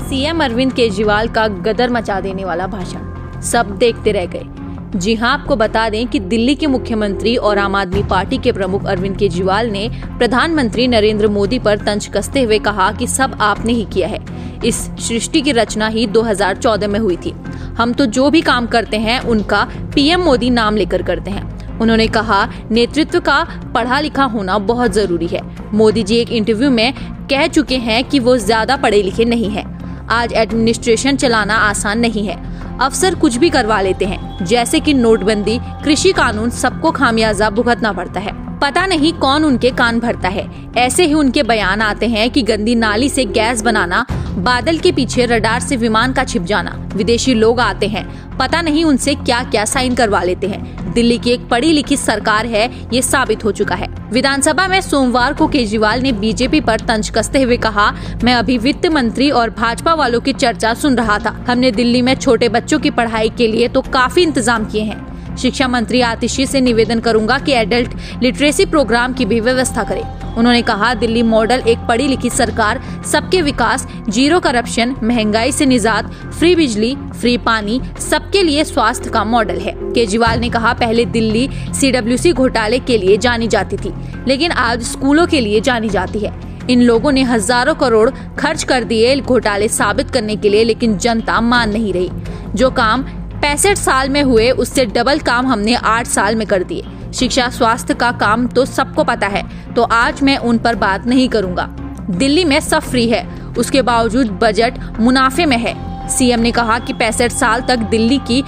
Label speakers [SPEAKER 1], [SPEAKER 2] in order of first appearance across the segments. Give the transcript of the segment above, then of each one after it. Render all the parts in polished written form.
[SPEAKER 1] CM Arvind Kejriwal का गदर मचा देने वाला भाषण, सब देखते रह गए। जी हां, आपको बता दें कि दिल्ली के मुख्यमंत्री और आम आदमी पार्टी के प्रमुख अरविंद केजरीवाल ने प्रधानमंत्री नरेंद्र मोदी पर तंज कसते हुए कहा कि सब आपने ही किया है, इस सृष्टि की रचना ही 2014 में हुई थी। हम तो जो भी काम करते हैं उनका पीएम मोदी नाम लेकर करते हैं। उन्होंने कहा, नेतृत्व का पढ़ा लिखा होना बहुत जरूरी है। मोदी जी एक इंटरव्यू में कह चुके हैं कि वो ज्यादा पढ़े लिखे नहीं हैं। आज एडमिनिस्ट्रेशन चलाना आसान नहीं है, अफसर कुछ भी करवा लेते हैं, जैसे कि नोटबंदी, कृषि कानून, सबको खामियाजा भुगतना पड़ता है। पता नहीं कौन उनके कान भरता है। ऐसे ही उनके बयान आते हैं कि गंदी नाली से गैस बनाना, बादल के पीछे रडार से विमान का छिप जाना, विदेशी लोग आते हैं, पता नहीं उनसे क्या क्या साइन करवा लेते हैं। दिल्ली की एक पढ़ी लिखी सरकार है, ये साबित हो चुका है। विधानसभा में सोमवार को केजरीवाल ने बीजेपी पर तंज कसते हुए कहा, मैं अभी वित्त मंत्री और भाजपा वालों की चर्चा सुन रहा था। हमने दिल्ली में छोटे बच्चों की पढ़ाई के लिए तो काफी इंतजाम किए हैं। शिक्षा मंत्री आतिशी से निवेदन करूंगा कि एडल्ट लिटरेसी प्रोग्राम की भी व्यवस्था करें। उन्होंने कहा, दिल्ली मॉडल एक पढ़ी लिखी सरकार, सबके विकास, जीरो करप्शन, महंगाई से निजात, फ्री बिजली, फ्री पानी, सबके लिए स्वास्थ्य का मॉडल है। केजरीवाल ने कहा, पहले दिल्ली CWC घोटाले के लिए जानी जाती थी, लेकिन आज स्कूलों के लिए जानी जाती है। इन लोगों ने हजारों करोड़ खर्च कर दिए घोटाले साबित करने के लिए, लेकिन जनता मान नहीं रही। जो काम 65 साल में हुए, उससे डबल काम हमने 8 साल में कर दिए। शिक्षा स्वास्थ्य का काम तो सबको पता है, तो आज मैं उन पर बात नहीं करूंगा। दिल्ली में सब फ्री है, उसके बावजूद बजट मुनाफे में है। सीएम ने कहा कि 65 साल तक दिल्ली की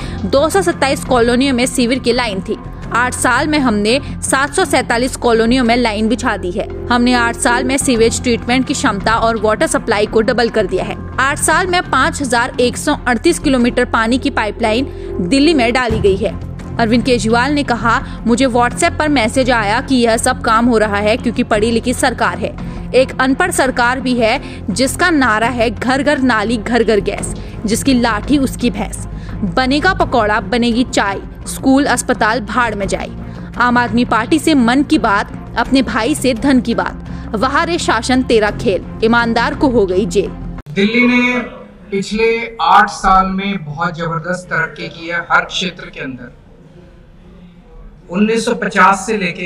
[SPEAKER 1] 227 कॉलोनियों में सीवर की लाइन थी। 8 साल में हमने 747 कॉलोनियों में लाइन बिछा दी है। हमने 8 साल में सीवेज ट्रीटमेंट की क्षमता और वाटर सप्लाई को डबल कर दिया है। 8 साल में 5138 किलोमीटर पानी की पाइपलाइन दिल्ली में डाली गई है। अरविंद केजरीवाल ने कहा, मुझे व्हाट्सएप पर मैसेज आया कि यह सब काम हो रहा है क्योंकि पढ़ी लिखी सरकार है। एक अनपढ़ सरकार भी है जिसका नारा है घर घर नाली, घर घर गैस, जिसकी लाठी उसकी भैंस। बनेगा पकौड़ा, बनेगी चाय, स्कूल अस्पताल भाड़ में जाए। आम आदमी पार्टी से मन की बात, अपने भाई से धन की बात। वहाँ रे शासन तेरा खेल, ईमानदार को हो गई जेल।
[SPEAKER 2] दिल्ली ने पिछले 8 साल में बहुत जबरदस्त तरक्की की है हर क्षेत्र के अंदर। 1950 से लेके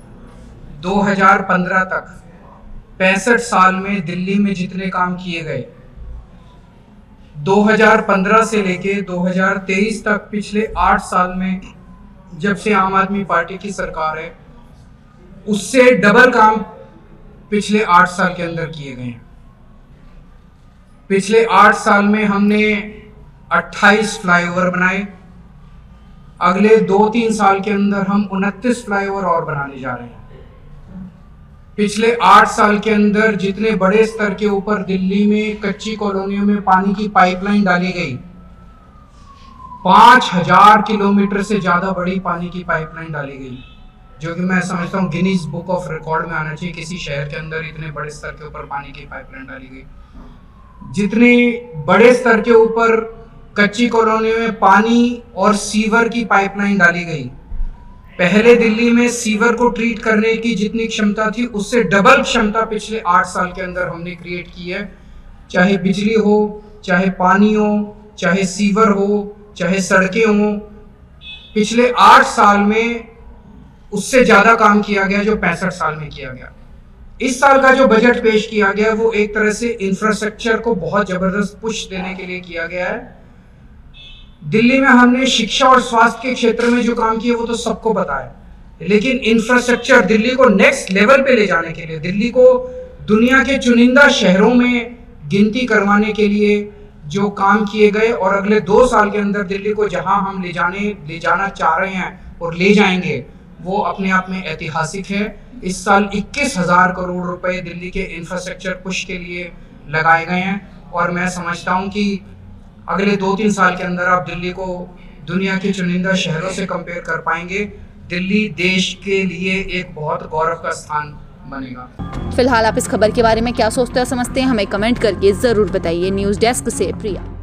[SPEAKER 2] 2015 तक 65 साल में दिल्ली में जितने काम किए गए, 2015 से लेके 2023 तक पिछले 8 साल में जब से आम आदमी पार्टी की सरकार है, उससे डबल काम पिछले 8 साल के अंदर किए गए हैं। पिछले 8 साल में हमने 28 फ्लाईओवर बनाए। अगले 2-3 साल के अंदर हम 29 फ्लाईओवर और बनाने जा रहे हैं। पिछले 8 साल के अंदर जितने बड़े स्तर के ऊपर दिल्ली में कच्ची कॉलोनियों में पानी की पाइपलाइन डाली गई, 5000 किलोमीटर से ज्यादा बड़ी पानी की पाइपलाइन डाली गई, जो कि मैं समझता हूँ गिनीज बुक ऑफ रिकॉर्ड में आना चाहिए। किसी शहर के अंदर इतने बड़े स्तर के ऊपर पानी की पाइपलाइन डाली गई। जितने बड़े स्तर के ऊपर कच्ची कॉलोनियों में पानी और सीवर की पाइपलाइन डाली गई। पहले दिल्ली में सीवर को ट्रीट करने की जितनी क्षमता थी, उससे डबल क्षमता पिछले 8 साल के अंदर हमने क्रिएट की है। चाहे बिजली हो, चाहे पानी हो, चाहे सीवर हो, चाहे सड़कें हो, पिछले 8 साल में उससे ज्यादा काम किया गया जो 65 साल में किया गया। इस साल का जो बजट पेश किया गया वो एक तरह से इंफ्रास्ट्रक्चर को बहुत जबरदस्त पुश देने के लिए किया गया है। दिल्ली में हमने शिक्षा और स्वास्थ्य के क्षेत्र में जो काम किया वो तो सबको पता है, लेकिन इंफ्रास्ट्रक्चर दिल्ली को नेक्स्ट लेवल पे ले जाने के लिए, दिल्ली को दुनिया के चुनिंदा शहरों में गिनती करवाने के लिए जो काम किए गए और अगले 2 साल के अंदर दिल्ली को जहां हम ले जाना चाह रहे हैं और ले जाएंगे, वो अपने आप में ऐतिहासिक है। इस साल 21,000 करोड़ रुपए दिल्ली के इंफ्रास्ट्रक्चर पुश के लिए लगाए गए हैं और मैं समझता हूं कि अगले 2-3 साल के अंदर आप दिल्ली को दुनिया के चुनिंदा शहरों से कंपेयर कर पाएंगे। दिल्ली देश के लिए एक बहुत गौरव का स्थान बनेगा।
[SPEAKER 1] फिलहाल आप इस खबर के बारे में क्या सोचते और समझते हैं, हमें कमेंट करके जरूर बताइए। न्यूज़ डेस्क से प्रिया।